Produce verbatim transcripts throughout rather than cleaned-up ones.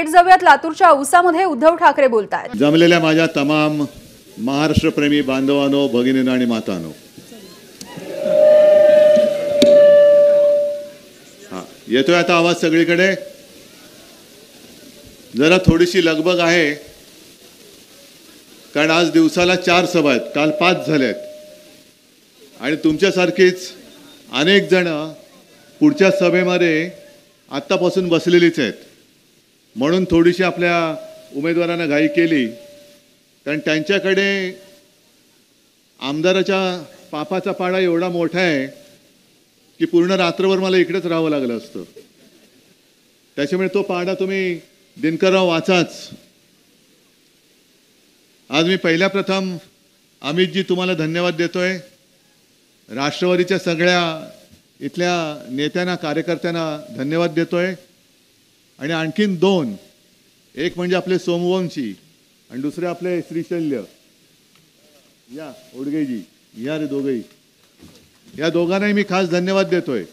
थेट जाऊयात लातूरच्या औसामध्ये उद्धव ठाकरे बोलतायत। जमलेल्या माझ्या तमाम महाराष्ट्रप्रेमी बांधवांनो, भगिनींनो आणि मातांनो, हा येतोय आता आवाज सगळीकडे? जरा थोडीशी लगबग आहे, कारण आज दिवसाला चार सभा आहेत, काल पाच झाल्यात आणि तुमच्यासारखीच अनेक जण पुढच्या सभेमध्ये आत्तापासून बसलेलीच आहेत। म्हणून थोडीशी आपल्या उमेदवारांना घाई केली, कारण त्यांच्याकडे आमदाराच्या पापाचा पाडा एवढा मोठा आहे की पूर्ण रात्रभर मला इकडेच राहावं लागलं असतं। त्याच्यामुळे तो पाडा तुम्ही दिनकरराव वाचाच। आज मी पहिल्या प्रथम अमितजी तुम्हाला धन्यवाद देतोय, राष्ट्रवादीच्या सगळ्या इथल्या नेत्यांना कार्यकर्त्यांना धन्यवाद देतोय आणि आणखीन दोन, एक म्हणजे आपले सोमवंशी आणि दुसरे आपले श्रीशल्य, या ओडगेजी, या रे दोघेही, या दोघांनाही मी खास धन्यवाद देतोय।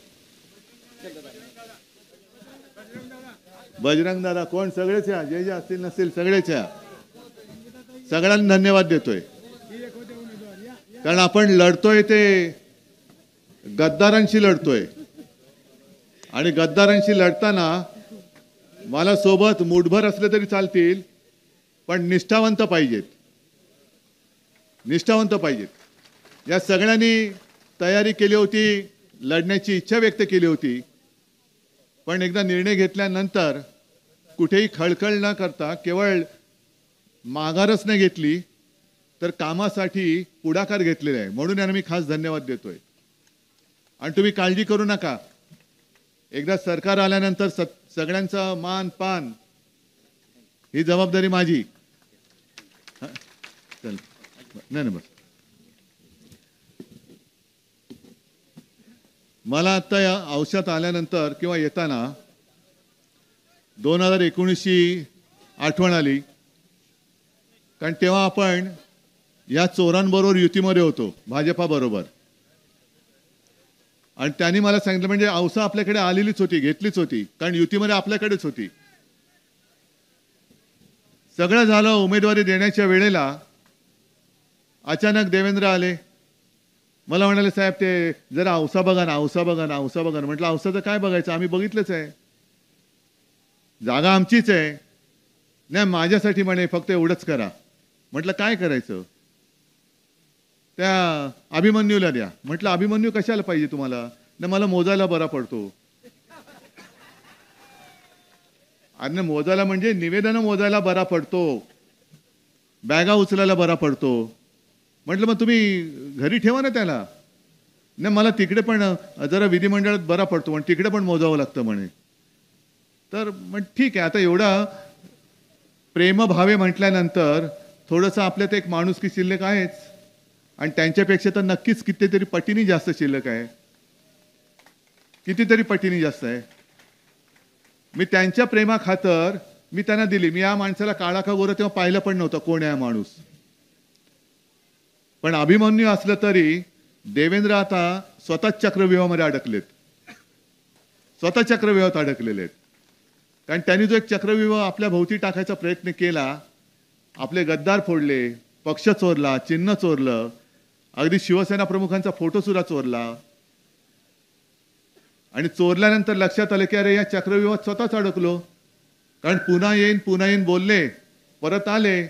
बजरंग दादा कोण, सगळेच या, जे जे असतील नसतील सगळेच या, सगळ्यांना धन्यवाद देतोय। कारण आपण लढतोय ते गद्दारांशी लढतोय आणि गद्दारांशी लढताना मला सोबत मुठभर असले तरी चालतील, पण निष्ठावंत पाहिजेत, निष्ठावंत पाहिजेत। या सगळ्यांनी तयारी केली होती, लढण्याची इच्छा व्यक्त केली होती, पण एकदा निर्णय घेतल्यानंतर कुठेही खळखळ न करता केवळ माघारच नाही घेतली, तर कामासाठी पुढाकार घेतलेला आहे। म्हणून यांना मी खास धन्यवाद देतोय। आणि तुम्ही काळजी करू नका, एकदा सरकार आल्यानंतर सगळ्यांचा मान पान ही जबाबदारी माझी। चल नाही ना, बस मला आता या औषधात आल्यानंतर किंवा येताना दोन हजार एकोणीसची आठवण आली, कारण तेव्हा आपण या चोरांबरोबर युतीमध्ये होतो, भाजपाबरोबर, आणि त्यांनी मला सांगितलं, म्हणजे औसा आपल्याकडे आलेलीच होती, घेतलीच होती, कारण युतीमध्ये आपल्याकडेच होती। सगळं झालं, उमेदवारी देण्याच्या वेळेला अचानक देवेंद्र आले, मला म्हणाले, साहेब ते जरा औसा बघा ना, औसा बघा ना, औसा बघा ना। म्हटलं औसाचं काय बघायचं, आम्ही बघितलंच आहे, जागा आमचीच आहे। नाही माझ्यासाठी म्हणे फक्त एवढंच करा। म्हटलं काय करायचं? त्या अभिमन्यूला द्या। म्हटलं अभिमन्यू कशाला पाहिजे तुम्हाला? नाही मला मोजायला बरा पडतो। आणि मोजायला म्हणजे निवेदन मोजायला बरा पडतो, बॅगा उचलायला बरा पडतो। म्हटलं मग तुम्ही घरी ठेवा ना त्याला। नाही मला तिकडे पण जरा विधिमंडळात बरा पडतो, पण तिकडे पण मोजावं लागतं म्हणे। तर मग ठीक आहे, आता एवढा प्रेमभावे म्हटल्यानंतर थोडंसं आपल्यात एक माणुसकी शिल्लक आहेच, आणि त्यांच्यापेक्षा तर नक्कीच कितीतरी पटीने जास्त शिल्लक आहे, कितीतरी पटीने जास्त आहे। मी त्यांच्या प्रेमाखातर मी त्यांना दिली। मी या माणसाला काळा का गोरा तेव्हा पाहिलं पण नव्हतं, कोण आहे माणूस। पण अभिमन्यू असलं तरी देवेंद्र आता स्वतः चक्रव्यूहामध्ये अडकलेत, स्वतः चक्रव्यूहात अडकलेले आहेत। कारण त्यांनी जो एक चक्रव्यूह आपल्या भोवती टाकायचा प्रयत्न केला, आपले गद्दार फोडले, पक्ष चोरला, चिन्ह चोरलं, अगदी शिवसेना प्रमुखांचा फोटो सुद्धा चोरला, आणि चोरल्यानंतर लक्षात आलं की अरे या चक्रव्यूहात स्वतःच अडकलो। कारण पुन्हा येईन पुन्हा येईन बोलले, परत आले,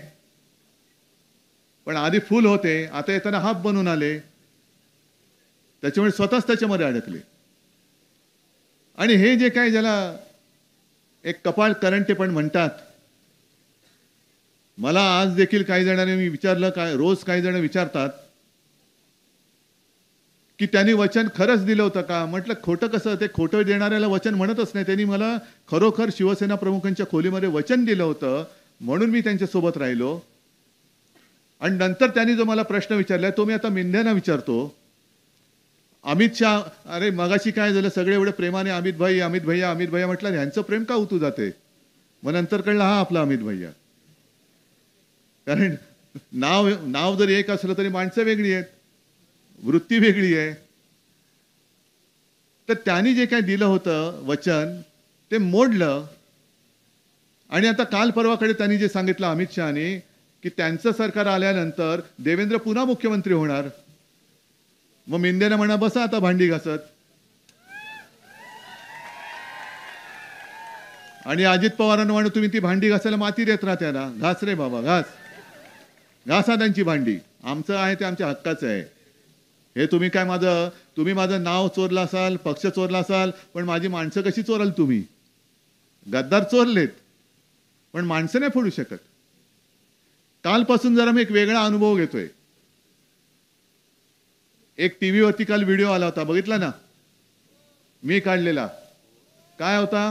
पण आधी फुल होते, आता येताना हाफ बनून आले, त्याच्यामुळे स्वतःच त्याच्यामध्ये अडकले। आणि हे जे काय ज्याला एक कपाळ करंटे पण म्हणतात, मला आज देखील काही जणांनी मी विचारलं, काय रोज काही जण विचारतात की त्यांनी वचन खरंच दिलं होतं का? म्हटलं खोटं कसं, ते खोटं देणाऱ्याला वचन म्हणतच नाही। त्यांनी मला खरोखर शिवसेना प्रमुखांच्या खोलीमध्ये वचन दिलं होतं, म्हणून मी त्यांच्यासोबत राहिलो। आणि नंतर त्यांनी जो मला प्रश्न विचारला तो मी आता मिंध्याना विचारतो, अमित शाह, अरे मगाशी काय झालं, सगळे एवढे प्रेमाने अमित भाई अमित भैया अमित भैया म्हटलं, ह्यांचं प्रेम का उतू जाते? मग नंतर कळलं हा आपला अमित भैया। कारण नाव नाव जरी एक असलं तरी माणसं वेगळी आहेत, वृत्ती वेगळी आहे। तर त्यांनी जे काही दिलं होतं वचन ते मोडलं, आणि आता काल परवाकडे त्यांनी जे सांगितलं अमित शहानी की त्यांचं सरकार आल्यानंतर देवेंद्र पुन्हा मुख्यमंत्री होणार. मग मिंदेनं म्हणा बसा आता भांडी घासत. आणि अजित पवारांना म्हणा तुम्ही ती भांडी घासायला माती देत राहा त्यांना. घास रे बाबा घास, घासा त्यांची भांडी. आमचं आहे ते आमच्या हक्काचं आहे. हे तुम्ही काय माझं तुम्ही माझं नाव चोरलं असाल, पक्ष चोरला असाल, पण माझी माणसं कशी चोराल तुम्ही? गद्दार चोरलेत पण माणसं नाही फोडू शकत. कालपासून जरा मी एक वेगळा अनुभव घेतोय. एक टीव्हीवरती काल व्हिडिओ आला होता, बघितला ना मी काढलेला. काय होता?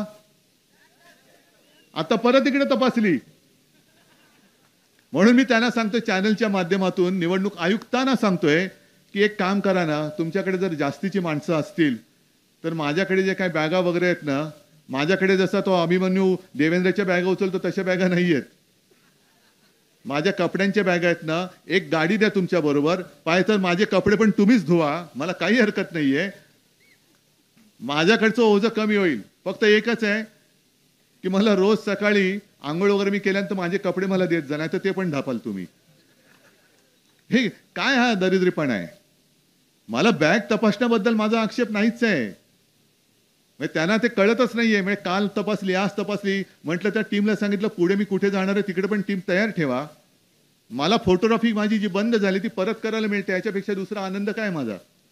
आता परत इकडे तपासली. म्हणून मी त्यांना सांगतोय चॅनलच्या माध्यमातून, निवडणूक आयुक्तांना सांगतोय की एक काम करा ना, तुमच्याकडे जर जास्तीची माणसं असतील तर माझ्याकडे जे काही बॅगा वगैरे आहेत ना, माझ्याकडे जसा तो अभिमन्यू देवेंद्रच्या बॅगा उचलतो तशा बॅगा नाही आहेत. माझ्या कपड्यांच्या बॅगा आहेत ना, एक गाडी द्या तुमच्या बरोबर. पाहिजे तर माझे कपडे पण तुम्हीच धुवा, मला काही हरकत नाहीये. माझ्याकडचं ओझं कमी होईल. फक्त एकच आहे की मला रोज सकाळी आंघोळ वगैरे मी केल्यानंतर माझे कपडे मला देत जा, नाही तर ते पण ढापाल तुम्ही. हे काय हा दरिद्रीपणा आहे? मला बॅग तपासण्याबद्दल माझा आक्षेप नाहीच आहे. म्हणजे त्यांना ते कळतच नाहीये. म्हणजे काल तपासली, आज तपासली, म्हटलं त्या टीमला सांगितलं पुढे मी कुठे जाणार आहे तिकडे पण टीम तयार ठेवा. मला फोटोग्राफी माझी जी बंद झाली ती परत करायला मिळते, याच्यापेक्षा दुसरा आनंद काय माझा?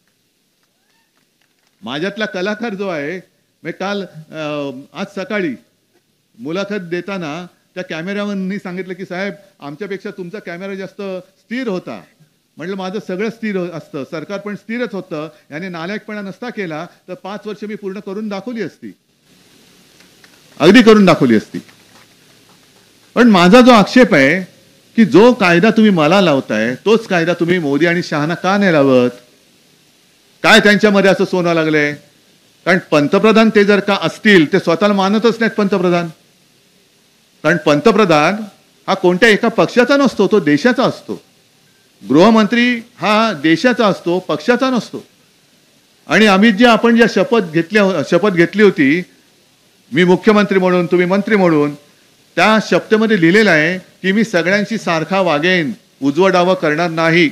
माझ्यातला कलाकार जो आहे, मी काल आज सकाळी मुलाखत देताना त्या कॅमेरामॅननी सांगितलं की साहेब आमच्यापेक्षा तुमचा कॅमेरा जास्त स्थिर होता. म्हटलं माझं सगळं स्थिर असतं, सरकार पण स्थिरच होतं. याने नालायकपणा नसता केला तर पाच वर्ष मी पूर्ण करून दाखवली असती, अगदी करून दाखवली असती. पण माझा जो आक्षेप आहे की जो कायदा तुम्ही मला लावताय तोच कायदा तुम्ही मोदी आणि शहाना का नाही लावत? काय त्यांच्यामध्ये असं सोनं लागलंय? कारण पंतप्रधान ते जर का असतील ते स्वतःला मानतच नाहीत पंतप्रधान. कारण पंतप्रधान हा कोणत्या एका पक्षाचा नसतो, तो देशाचा असतो. गृहमंत्री हा देशाचा असतो, पक्षाचा नसतो. आणि अमितजी आपण ज्या शपथ घेतल्या शपथ घेतली होती, मी मुख्यमंत्री म्हणून तुम्ही मंत्री म्हणून, त्या शपथेमध्ये लिहिलेलं आहे की मी सगळ्यांशी सारखा वागेन, उजवं डावं करणार नाही.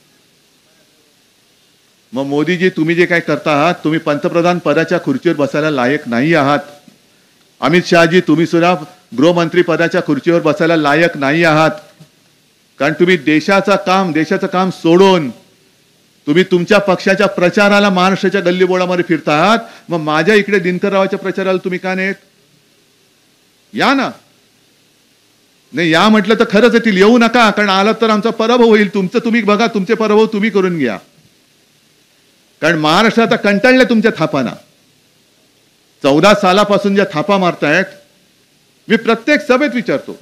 मग मोदीजी तुम्ही जे काय करता आहात, तुम्ही पंतप्रधान पदाच्या खुर्चीवर बसायला लायक नाही आहात. अमित शहाजी तुम्ही सुद्धा गृहमंत्री पदाच्या खुर्चीवर बसायला लायक नाही आहात. कारण तुम्ही देशाचं काम देशाचं काम सोडून तुम्ही तुमच्या पक्षाच्या प्रचाराला महाराष्ट्राच्या गल्लीबोळामध्ये फिरता आहात. मग माझ्या इकडे दिनकररावाच्या प्रचाराला तुम्ही का नाहीत? या ना. नाही या म्हटलं तर खरंच येतील, येऊ नका. कारण आलात तर आमचा पराभव होईल. तुमचं तुम्ही बघा, तुमचे पराभव तुम्ही करून घ्या. कारण महाराष्ट्र आता कंटाळले तुमच्या थापांना. चौदा सालापासून ज्या थापा मारतायत, मी प्रत्येक सभेत विचारतो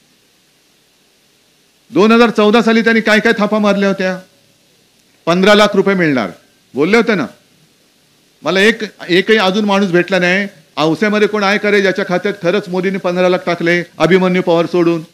दोन हजार चौदा साली त्यांनी काय काय थापा मारल्या होत्या? पंधरा लाख रुपये मिळणार बोलले होते ना. मला एक एकही अजून माणूस भेटला नाही. औस्यामध्ये कोण आहे करे ज्याच्या खात्यात खरंच मोदीने पंधरा लाख टाकले अभिमन्यू पवार सोडून?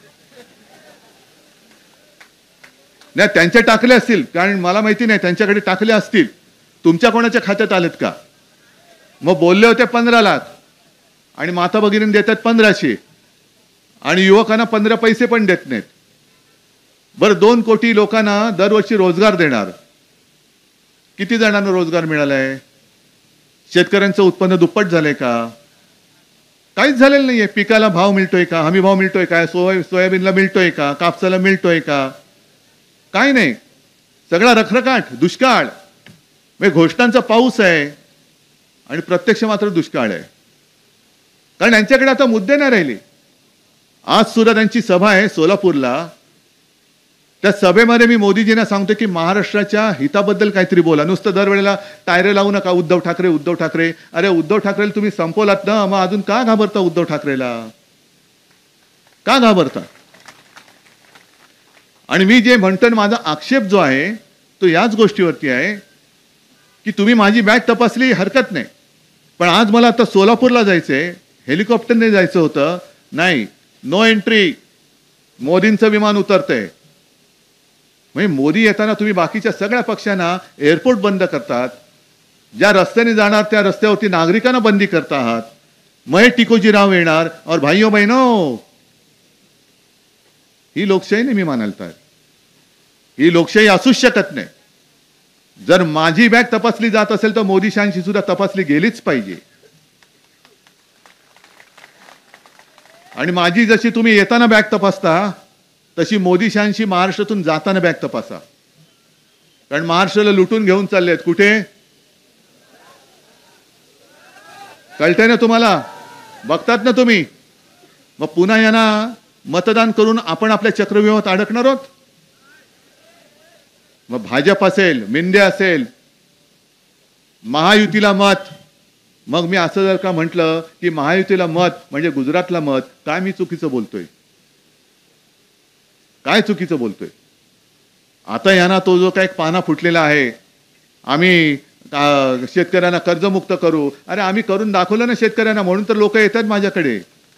नाही, त्यांचे टाकले असतील, कारण मला माहिती नाही, त्यांच्याकडे टाकले असतील. तुमच्या कोणाच्या खात्यात आलेत का? मग बोलले होते पंधरा लाख आणि माता भगिनींना देतात पंधराशे आणि युवकांना पंधरा पैसे पण देत नाहीत. बरं, दोन कोटी लोकांना दरवर्षी रोजगार देणार. किती जणांना रोजगार मिळालाय? शेतकऱ्यांचं उत्पन्न दुप्पट झालंय का? काहीच झालेलं नाहीये. पिकाला भाव मिळतोय का? हमी भाव मिळतोय का? सोया सोयाबीनला मिळतोय का? कापसाला मिळतोय का? काय नाही. सगळा रखरखाट, दुष्काळ. म्हणजे घोषणांचा पाऊस आहे आणि प्रत्यक्ष मात्र दुष्काळ आहे. कारण यांच्याकडे आता मुद्दे नाही राहिले. आज सुद्धा त्यांची सभा आहे सोलापूरला. त्या सभेमध्ये मी मोदीजींना सांगतो की महाराष्ट्राच्या हिताबद्दल काहीतरी बोला. नुसतं दरवेळेला टायरे लावू नका उद्धव ठाकरे उद्धव ठाकरे. अरे उद्धव ठाकरेला तुम्ही संपवलात ना, मग अजून का घाबरता उद्धव ठाकरेला? का घाबरता? आणि मी जे म्हणतो माझा आक्षेप जो आहे तो याच गोष्टीवरती आहे की तुम्ही माझी बॅग तपासली हरकत नाही, पण आज मला आता सोलापूरला जायचंय, हेलिकॉप्टरने जायचं होतं. नाही, नो एंट्री. मोदींचं विमान उतरतंय. म्हणजे मोदी येताना तुम्ही बाकीच्या सगळ्या पक्षांना एअरपोर्ट बंद करतात. ज्या रस्त्याने जाणार त्या रस्त्यावरती नागरिकांना बंदी करता आहात. मग टिकोजीराव येणार और भाइयों बहिणो, ही लोकशाही नाही मी मानायला तयार. ही लोकशाही असूच शकत नाही. जर माझी बॅग तपासली जात असेल तर मोदी शहांशी सुद्धा तपासली गेलीच पाहिजे. आणि माझी जशी तुम्ही येताना बॅग तपासता तशी मोदी शहांशी महाराष्ट्रातून जाताना बॅग तपासा. कारण महाराष्ट्राला लुटून घेऊन चाललेत. कुठे कळतंय ना तुम्हाला? बघतात ना तुम्ही? मग पुन्हा यांना मतदान करून आपण आपल्या चक्रव्यूहात अडकणार आहोत. मग भाजप असेल, मिंदे असेल, महायुतीला मत. मग मी असं जर का म्हटलं की महायुतीला मत म्हणजे गुजरातला मत, काय मी चुकीचं बोलतोय? काय चुकीचं बोलतोय? आता यांना तो जो काही पाना फुटलेला आहे, आम्ही शेतकऱ्यांना कर्जमुक्त करू. अरे आम्ही करून दाखवलं ना शेतकऱ्यांना, म्हणून तर लोक येतात माझ्याकडे.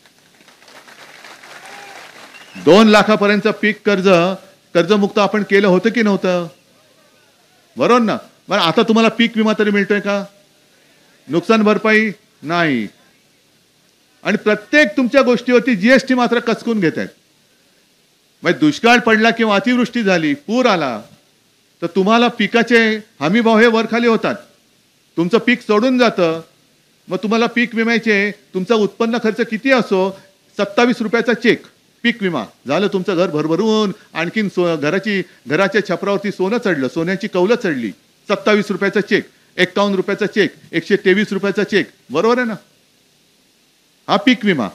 दोन लाखापर्यंत पीक कर्ज कर्जमुक्त आपण केलं होतं की नव्हतं? बरोबर ना? बरं, आता तुम्हाला पीक विमा तरी मिळतोय का? नुकसान भरपाई नाही. आणि प्रत्येक तुमच्या गोष्टीवरती जीएसटी मात्र कचकून घेत आहेत. मग दुष्काळ पडला किंवा अतिवृष्टी झाली, पूर आला, तर तुम्हाला पिकाचे हमी भाव हे वरखाली होतात. तुमचं पीक सोडून जातं. मग तुम्हाला पीक विम्याचे तुमचा उत्पन्न खर्च किती असो, सत्तावीस रुपयाचा चेक पीक विमा झालं. तुमचं घर भरभरून आणखीन सो घराची घराच्या छपरावरती सोनं चढलं, सोन्याची कौलं चढली. सत्तावीस रुपयाचा चेक, एक्कावन्न रुपयाचा चेक, एकशे तेवीस रुपयाचा चेक. बरोबर आहे ना? हा पीक विमा.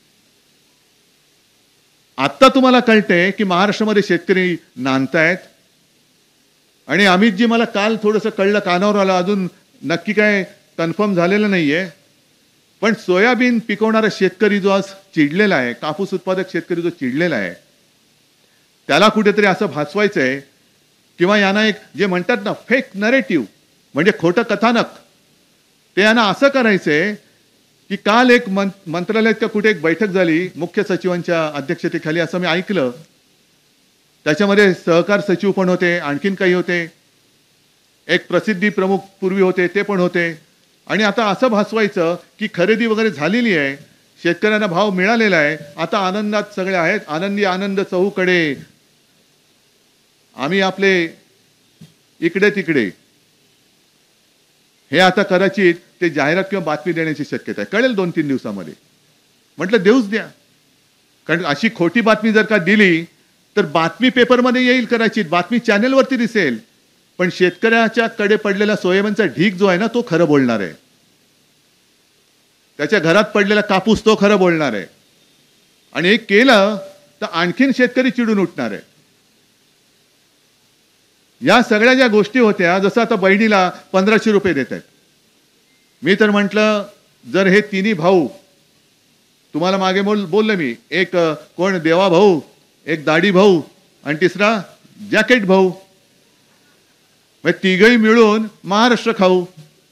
आता तुम्हाला कळतंय की महाराष्ट्रामध्ये शेतकरी नांदतायत. आणि अमितजी, मला काल थोडंसं कळलं, कानावर आलं, अजून नक्की काय कन्फर्म झालेलं नाहीये, पण सोयाबीन पिकवणारा शेतकरी जो आज चिडलेला आहे, कापूस उत्पादक शेतकरी जो चिडलेला आहे, त्याला कुठेतरी असं भासवायचंय किंवा यांना एक जे म्हणतात ना फेक नरेटिव्ह म्हणजे खोटं कथानक, ते यांना असं करायचंय की काल एक मंत्रालयात का कुठे एक बैठक झाली मुख्य सचिवांच्या अध्यक्षतेखाली, असं मी ऐकलं. त्याच्यामध्ये सहकार सचिव पण होते, आणखीन काही होते, एक प्रसिद्धी प्रमुख पूर्वी होते ते पण होते. आणि आता असं भासवायचं की खरेदी वगैरे झालेली आहे, शेतकऱ्यांना भाव मिळालेला आहे, आता आनंदात सगळे आहेत, आनंदी आनंद चहूकडे, आम्ही आपले इकडे तिकडे. हे आता कदाचित ते जाहिरात किंवा बातमी देण्याची शक्यता आहे. कळेल दोन तीन दिवसामध्ये. म्हटलं देऊच द्या. कारण अशी खोटी बातमी जर का दिली तर बातमी पेपरमध्ये येईल, कदाचित बातमी चॅनेलवरती दिसेल, पण शेतकऱ्याच्या कडे पडलेला सोयाबीनचा ढीग जो आहे ना, तो खरं बोलणार आहे. त्याच्या घरात पडलेला कापूस तो खरं बोलणार आहे. आणि हे केलं तर आणखीन शेतकरी चिडून उठणार आहे. या सगळ्या ज्या गोष्टी होत्या, जसं आता बहिणीला पंधराशे रुपये देत आहेत, मी तर म्हटलं जर हे तिन्ही भाऊ, तुम्हाला मागे बोल बोललं मी, एक कोण देवा भाऊ, एक दाढी भाऊ आणि तिसरा जॅकेट भाऊ, मग तिघही मिळून महाराष्ट्र खाऊ.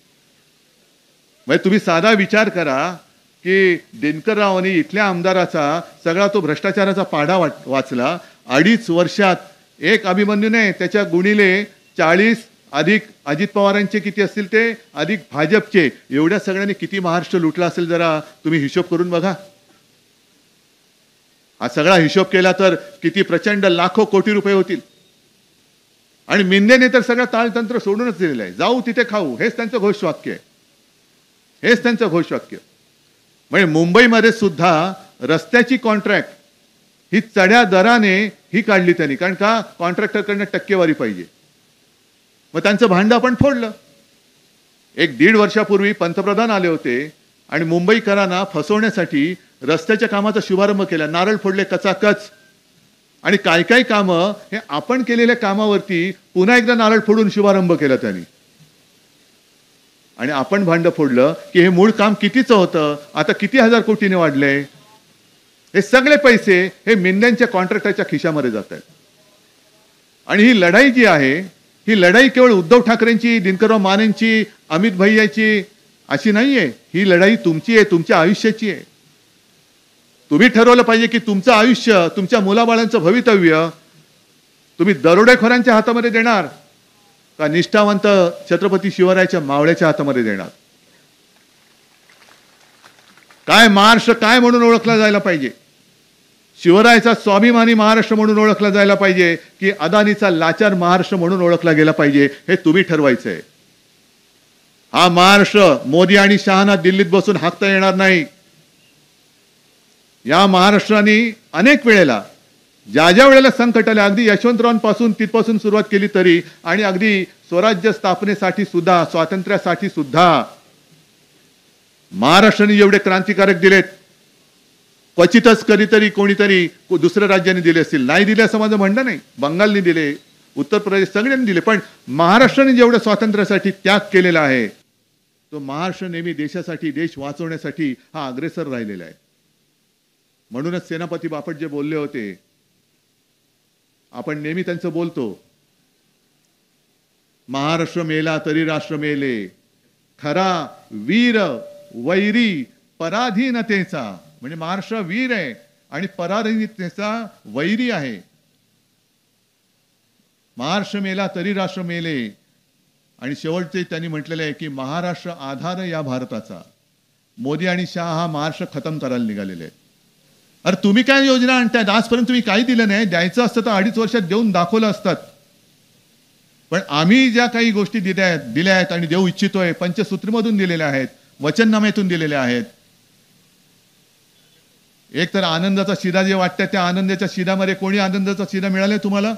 मग तुम्ही साधा विचार करा की दिनकररावांनी इथल्या आमदाराचा सगळा तो भ्रष्टाचाराचा पाढा वाचला. अडीच वर्षात एक अभिमन्यू नाही, त्याच्या गुणिले चाळीस अधिक अजित पवारांचे किती असतील ते, अधिक भाजपचे, एवढ्या सगळ्यांनी किती महाराष्ट्र लुटला असेल जरा तुम्ही हिशोब करून बघा. हा सगळा हिशोब केला तर किती प्रचंड लाखो कोटी रुपये होतील. आणि मिंदेने तर सगळं ताळतंत्र सोडूनच दिलेलं आहे. जाऊ तिथे खाऊ, हेच त्यांचं घोषवाक्य आहे. हेच त्यांचं घोषवाक्य. म्हणजे मुंबईमध्ये सुद्धा रस्त्याची कॉन्ट्रॅक्ट ही चढ्या दराने ही काढली त्यांनी. कारण का? कॉन्ट्रॅक्टरकडनं टक्केवारी पाहिजे. मग त्यांचं भांडं आपण फोडलं. एक दीड वर्षापूर्वी पंतप्रधान आले होते आणि मुंबईकरांना फसवण्यासाठी रस्त्याच्या कामाचा शुभारंभ केला. नारळ फोडले कचाकच. आणि काय काय कामं हे आपण केलेल्या कामावरती पुन्हा एकदा नारळ फोडून शुभारंभ केला त्यांनी. आणि आपण भांडं फोडलं की हे मूळ काम कितीचं होतं, आता किती हजार कोटीने वाढले. हे सगळे पैसे हे मिंद्यांच्या कॉन्ट्रॅक्टरच्या खिशामध्ये जात आहेत. आणि ही लढाई जी आहे, ही लढाई केवळ उद्धव ठाकरेंची, दिनकरराव मानेंची, अमित भैयाची अशी नाहीये. ही लढाई तुमची आहे, तुमच्या आयुष्याची आहे. तुम्ही ठरवलं पाहिजे की तुमचं आयुष्य, तुमच्या मुलाबाळांचं भवितव्य तुम्ही दरोडेखोरांच्या हातामध्ये देणार का निष्ठावंत छत्रपती शिवरायाच्या मावळ्याच्या हातामध्ये देणार. काय महाराष्ट्र काय म्हणून ओळखला जायला पाहिजे? शिवरायाचा स्वाभिमानी महाराष्ट्र म्हणून ओळखला जायला पाहिजे की अदानीचा लाचार महाराष्ट्र म्हणून ओळखला गेला पाहिजे, हे तुम्ही ठरवायचंय. हा महाराष्ट्र मोदी आणि शहाना दिल्लीत बसून हाकता येणार नाही. या महाराष्ट्राने अनेक वेळेला ज्या ज्या वेळेला संकट आले, अगदी यशवंतरावांपासून तिथपासून सुरुवात केली तरी, आणि अगदी स्वराज्य स्थापनेसाठी सुद्धा, स्वातंत्र्यासाठी सुद्धा महाराष्ट्राने जेवढे क्रांतिकारक दिलेत, क्वचितच कधीतरी कोणीतरी दुसऱ्या राज्याने दिले असतील, नाही दिले असं माझं म्हणणं नाही. बंगालने दिले, उत्तर प्रदेश सगळ्यांनी दिले, पण महाराष्ट्राने जेवढं स्वातंत्र्यासाठी त्याग केलेला आहे तो महाराष्ट्र नेहमी देशासाठी, देश वाचवण्यासाठी हा अग्रेसर राहिलेला आहे. म्हणूनच सेनापती बापट जे बोलले होते, आपण नेहमी त्यांचं बोलतो, महाराष्ट्र मेला तरी राष्ट्र मेले, खरा वीर वैरी पराधीनतेचा. म्हणजे महाराष्ट्र वीर आहे आणि पराधीनतेचा वैरी आहे. महाराष्ट्र मेला तरी राष्ट्र मेले. आणि शेवटचे त्यांनी म्हटलेलं आहे की महाराष्ट्र आधार या भारताचा. मोदी आणि शहा हा महाराष्ट्र खतम करायला निघालेले आहेत. अरे तुम्ही काय योजना आणतायत? आजपर्यंत तुम्ही काही दिलं नाही. द्यायचं असतं तर अडीच वर्षात देऊन दाखवलं असतात. पण आम्ही ज्या काही गोष्टी दिल्या आहेत दिल्या आहेत आणि देऊ इच्छितोय, पंचसूत्रीमधून दिलेल्या आहेत, वचननाम्यातून दिलेल्या आहेत. एक तर आनंदाचा शिधा जे वाटतं, त्या आनंदाच्या शिधामध्ये कोणी आनंदाचा शिधा मिळालाय तुम्हाला?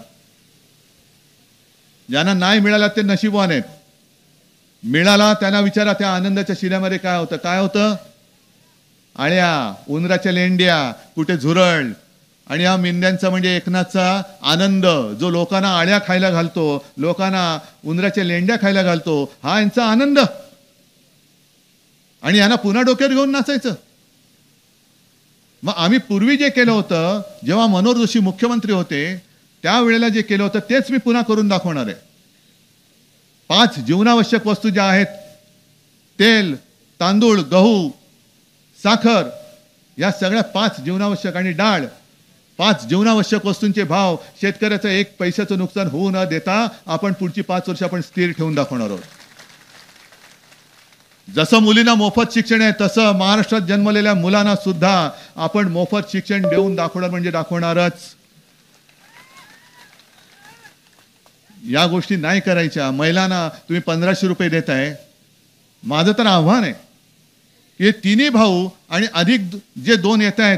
ज्यांना नाही मिळाला ते नशीबवान आहेत. मिळाला त्यांना विचारा त्या आनंदाच्या शिध्यामध्ये काय होतं. काय होतं? आळ्या, उंदराच्या लेंड्या, कुठे झुरळ, आणि हा मेंढ्यांचा म्हणजे एकनाथचा आनंद, जो लोकांना आळ्या खायला घालतो, लोकांना उंदराच्या लेंड्या खायला घालतो, हा यांचा आनंद. आणि यांना पुन्हा डोक्यावर घेऊन नाचायचं. मग आम्ही पूर्वी जे केलं होतं, जेव्हा मनोहर जोशी मुख्यमंत्री होते त्यावेळेला जे केलं होतं तेच मी पुन्हा करून दाखवणार आहे. पाच जीवनावश्यक वस्तू ज्या आहेत, तेल, तांदूळ, गहू, साखर, या सगळ्या पाच जीवनावश्यक, आणि डाळ, पाच जीवनावश्यक वस्तूंचे भाव शेतकऱ्याचं एक पैशाचं नुकसान होऊ न देता आपण पुढची पाच वर्ष आपण स्थिर ठेवून दाखवणार आहोत. जसं मुलींना मोफत शिक्षण आहे तसं महाराष्ट्रात जन्मलेल्या मुलांना सुद्धा आपण मोफत शिक्षण देऊन दाखवणार म्हणजे दाखवणारच. या गोष्टी नाही करायच्या. महिलांना तुम्ही पंधराशे रुपये देताय. माझं तर आव्हान आहे की तिन्ही भाऊ आणि अधिक जे दोन येत आहेत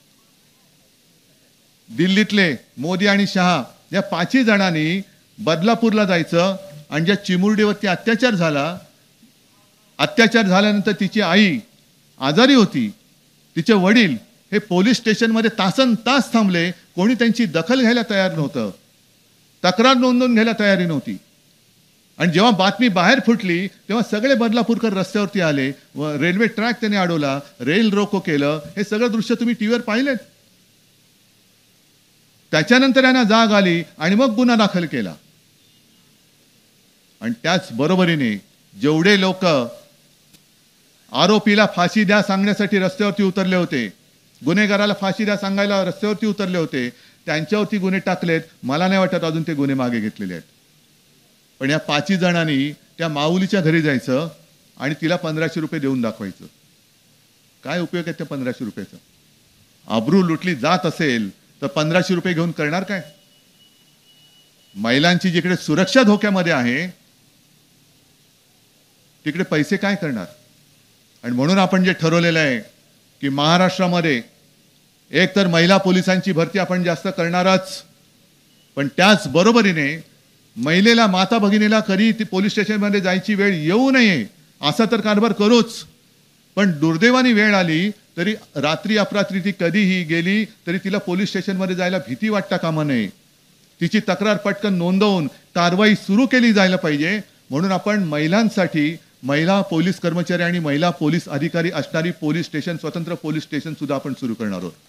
दिल्लीतले, मोदी आणि शहा, या पाचही जणांनी बदलापूरला जायचं, आणि ज्या चिमुरडीवरती अत्याचार झाला, अत्याचार झाल्यानंतर तिची आई आजारी होती, तिचे वडील हे पोलीस स्टेशनमध्ये तासन तास थांबले. कोणी त्यांची दखल घ्यायला तयार नव्हतं, तक्रार नोंदवून घ्यायला तयारी नव्हती. आणि जेव्हा बातमी बाहेर फुटली तेव्हा सगळे बदलापूरकर रस्त्यावरती आले, व रेल्वे ट्रॅक त्याने अडवला, रेल रोको केलं. हे सगळं दृश्य तुम्ही टीव्हीवर पाहिलेत. त्याच्यानंतर यांना जाग आली आणि मग गुन्हा दाखल केला. आणि त्याच बरोबरीने जेवढे लोक आरोपीला फाशी द्या सांगण्यासाठी रस्त्यावरती उतरले होते, गुन्हेगाराला फाशी द्या सांगायला रस्त्यावरती उतरले होते, त्यांच्यावरती गुन्हे टाकलेत. मला नाही वाटत अजून ते गुन्हे मागे घेतलेले आहेत. पण या पाचही जणांनी त्या माऊलीच्या घरी जायचं आणि तिला पंधराशे रुपये देऊन दाखवायचं. काय उपयोग आहे त्या पंधराशे रुपयाचा? आबरू लुटली जात असेल तर पंधराशे रुपये घेऊन करणार काय? महिलांची जिकडे सुरक्षा धोक्यामध्ये आहे तिकडे पैसे काय करणार? आणि म्हणून आपण जे ठरवलेलं आहे की महाराष्ट्रामध्ये एक तर महिला पोलिसांची भरती आपण जास्त करणारच, पण त्याच बरोबरीने महिलेला, माता भगिनीला कधी ती पोलीस स्टेशनमध्ये जायची वेळ येऊ नये असा तर कारभार करूच. पण दुर्दैवाने वेळ आली तरी रात्री अपरात्री ती कधीही गेली तरी तिला पोलीस स्टेशनमध्ये जायला भीती वाटता कामा नये. तिची तक्रार पटकन नोंदवून कारवाई सुरू केली जायला पाहिजे. म्हणून आपण महिलांसाठी महिला पोलीस कर्मचारी आणि महिला पोलीस अधिकारी असणारी पोलीस स्टेशन, स्वतंत्र पोलीस स्टेशन सुद्धा आपण सुरू करणार आहोत.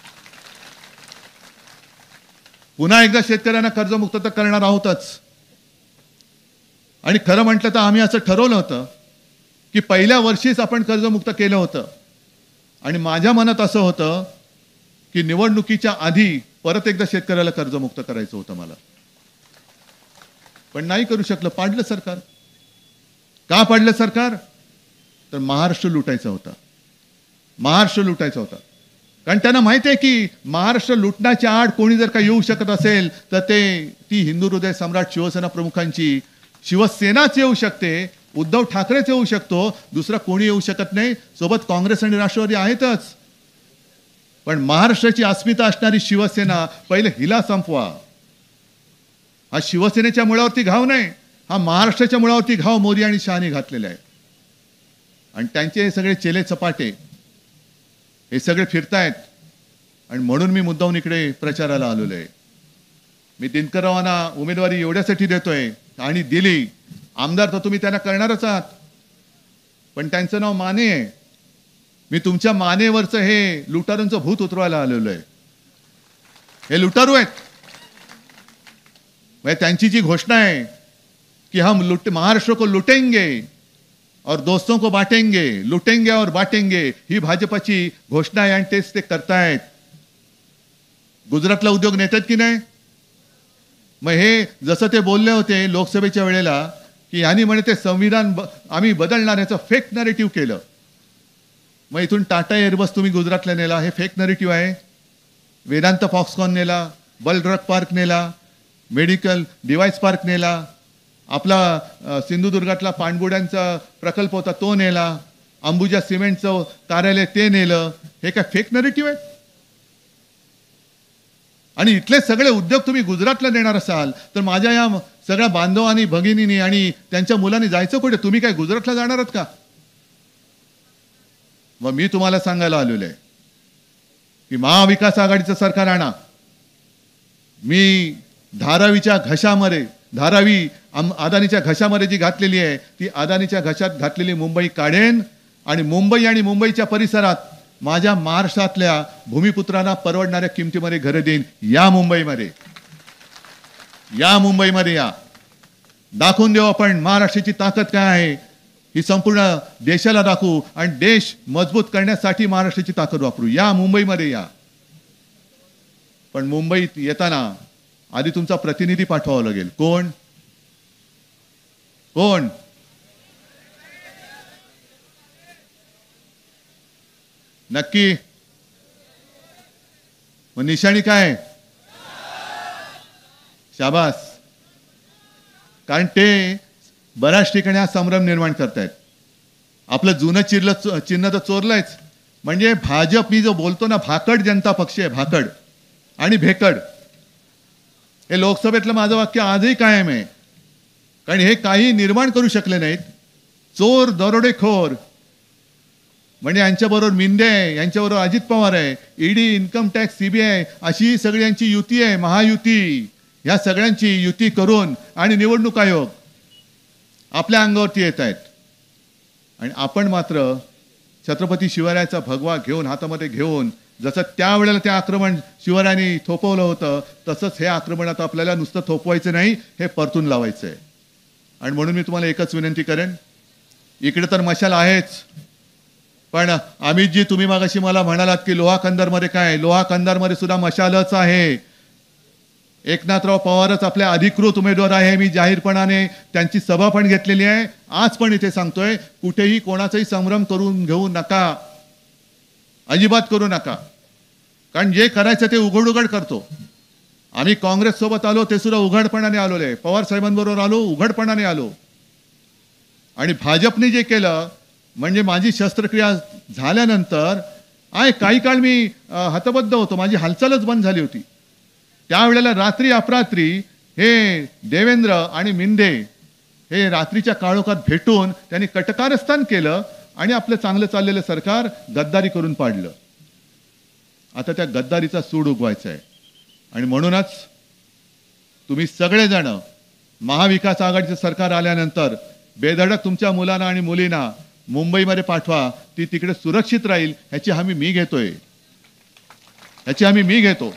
पुन्हा एकदा शेतकऱ्यांना कर्जमुक्त तर करणार आहोतच. आणि खरं म्हटलं तर आम्ही असं ठरवलं होतं की पहिल्या वर्षीच आपण कर्जमुक्त केलं होतं. आणि माझ्या मनात असं होतं की निवडणुकीच्या आधी परत एकदा शेतकऱ्याला कर्जमुक्त करायचं होतं मला. पण नाही करू शकलं. पाडलं सरकार. का पाडलं सरकार? तर महाराष्ट्र लुटायचा होता. महाराष्ट्र लुटायचा होता. कारण त्यांना माहिती आहे की महाराष्ट्र लुटण्याच्या आड कोणी जर का येऊ शकत असेल तर ते ती हिंदू हृदय सम्राट शिवसेना प्रमुखांची शिवसेनाच येऊ शकते, उद्धव ठाकरेच येऊ शकतो, दुसरा कोणी येऊ शकत नाही. सोबत काँग्रेस आणि राष्ट्रवादी आहेतच, पण महाराष्ट्राची अस्मिता असणारी शिवसेना पहिले हिला संपवा. हा शिवसेनेच्या मुळावरती घाव नाही, हा महाराष्ट्राच्या मुळावरती घाव मोदी आणि शहानी घातलेला आहे. आणि त्यांचे हे सगळे चेले चपाटे हे सगळे फिरतायत. आणि म्हणून मी मुद्दाहून इकडे प्रचाराला आलेलो आहे. मी दिनकररावांना उमेदवारी एवढ्यासाठी देतोय आणि दिली. आमदार तर तुम्ही त्यांना करणारच आहात, पण त्यांचं नाव माने आहे. मी तुमच्या मानेवरचं हे लुटारूंचं भूत उतरवायला आलेलो आहे. हे लुटारू आहेत. म्हणजे त्यांची जी घोषणा आहे की हम लुट महाराष्ट्र को लुटेंगे और दोस्तों को बांटेंगे, लुटेंगे और बांटेंगे, ही भाजपाची घोषणा आहे आणि तेच ते करतायत. गुजरातला उद्योग नेतात की नाही? मग हे जसं ते बोलले होते लोकसभेच्या वेळेला की यांनी म्हणे ते संविधान आम्ही बदलणार, याचं फेक नरेटिव्ह केलं. मग इथून टाटा एअरबस तुम्ही गुजरातला नेला, हे फेक नरेटिव्ह आहे. वेदांत फॉक्सकॉन नेला, बल ड्रग पार्क नेला, मेडिकल डिव्हाइस पार्क नेला, आपला सिंधुदुर्गातला पाणबुड्यांचा प्रकल्प होता तो नेला, अंबुजा सिमेंटचं कार्यालय ते नेलं. हे काय फेक नरेटिव्ह आहे? आणि इथले सगळे उद्योग तुम्ही गुजरातला नेणार असाल तर माझ्या या सगळ्या बांधवांनी भगिनींनी आणि त्यांच्या मुलांनी जायचं कुठे? तुम्ही काय गुजरातला जाणार आहात का? मग मी तुम्हाला सांगायला आलेलो आहे की महाविकास आघाडीचं सरकार आणा. मी धारावीच्या घशामध्ये, धारावी अदानीच्या घशामध्ये जी घातलेली आहे ती अदानीच्या घशात घातलेली मुंबई काढेन आणि मुंबई आणि मुंबईच्या परिसरात माझ्या महाराष्ट्रातल्या भूमिपुत्रांना परवडणाऱ्या किमतीमध्ये घरं देईन. या मुंबईमध्ये, या मुंबईमध्ये या. दाखवून देऊ आपण महाराष्ट्राची ताकद काय आहे, ही संपूर्ण देशाला दाखवू आणि देश मजबूत करण्यासाठी महाराष्ट्राची ताकद वापरू. या मुंबईमध्ये या. पण मुंबईत येताना आधी तुमचा प्रतिनिधी पाठवावा लागेल. कोण कोण नक्की? मग निशाणी काय? शाबास. कारण ते बऱ्याच ठिकाणी हा संभ्रम निर्माण करतायत. आपलं जुनं चिरलं चिन्ह तर चोरलंयच. म्हणजे भाजप, मी जो बोलतो ना, भाकड जनता पक्ष आहे, भाकड आणि भेकड. हे लोकसभेतलं माझं वाक्य आजही कायम आहे. कारण हे काही निर्माण करू शकले नाहीत. चोर, दरोडेखोर, म्हणजे यांच्याबरोबर मिंदे आहे, यांच्याबरोबर अजित पवार आहे, ईडी, इन्कम टॅक्स, सीबीआय, अशी सगळ्यांची युती आहे, महायुती. या सगळ्यांची युती करून आणि निवडणूक आयोग आपल्या अंगावरती येत आहेत. आणि आपण मात्र छत्रपती शिवरायाचा भगवा घेऊन, हातामध्ये घेऊन, जसं त्यावेळेला ते आक्रमण शिवरायांनी थोपवलं होतं तसंच हे आक्रमण आता आपल्याला नुसतं थोपवायचं नाही, हे परतून लावायचं आहे. आणि म्हणून मी तुम्हाला एकच विनंती करेन, इकडे तर मशाल आहेच, पण अमितजी तुम्ही मागाशी मला म्हणालात की लोहा कंदारमध्ये काय, लोहा कंदारमध्ये सुद्धा मशालच आहे. एकनाथराव पवारच आपल्या अधिकृत उमेदवार आहे. मी जाहीरपणाने त्यांची सभा पण घेतलेली आहे. आज पण इथे सांगतोय, कुठेही कोणाचाही संभ्रम करून घेऊ नका, अजिबात करू नका. कारण जे करायचं ते उघड उघड करतो. आम्ही काँग्रेस सोबत आलो ते सुद्धा उघडपणाने आलो आहे, पवार साहेबांबरोबर आलो उघडपणाने आलो. आणि भाजपने जे केलं म्हणजे माझी शस्त्रक्रिया झाल्यानंतर आहे काही काळ मी हतबद्ध होतो, माझी हालचालच बंद झाली होती. त्यावेळेला रात्री अपरात्री हे देवेंद्र आणि मिंदे हे रात्रीच्या काळोखात भेटून त्यांनी कटकारस्थान केलं आणि आपलं चांगलं चाललेलं सरकार गद्दारी करून पाडलं. आता त्या गद्दारीचा सूड उगवायचा आहे. आणि म्हणूनच तुम्ही सगळेजण महाविकास आघाडीचं सरकार आल्यानंतर बेधडक तुमच्या मुलांना आणि मुलींना मुंबईमध्ये पाठवा. ती तिकडे सुरक्षित राहील ह्याची हमी मी घेतोय, ह्याची हमी मी घेतो.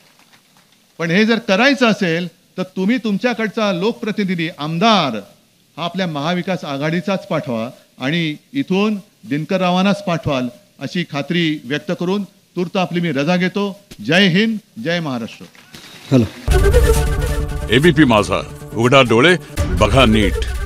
पण हे जर करायचं असेल तर तुम्ही तुमच्याकडचा लोकप्रतिनिधी, आमदार हा आपल्या महाविकास आघाडीचाच पाठवा आणि इथून दिनकररावांनाच पाठवाल अशी खात्री व्यक्त करून तूर्त आपली मी रजा घेतो. जय हिंद, जय महाराष्ट्र. हॅलो. एबीपी माझा, उघडा डोळे बघा नीट.